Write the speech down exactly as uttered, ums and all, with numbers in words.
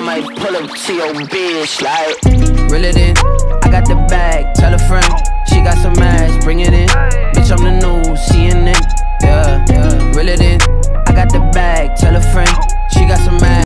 might pull up to your bitch like Reel it in, I got the bag, tell a friend, she got some ass, bring it in.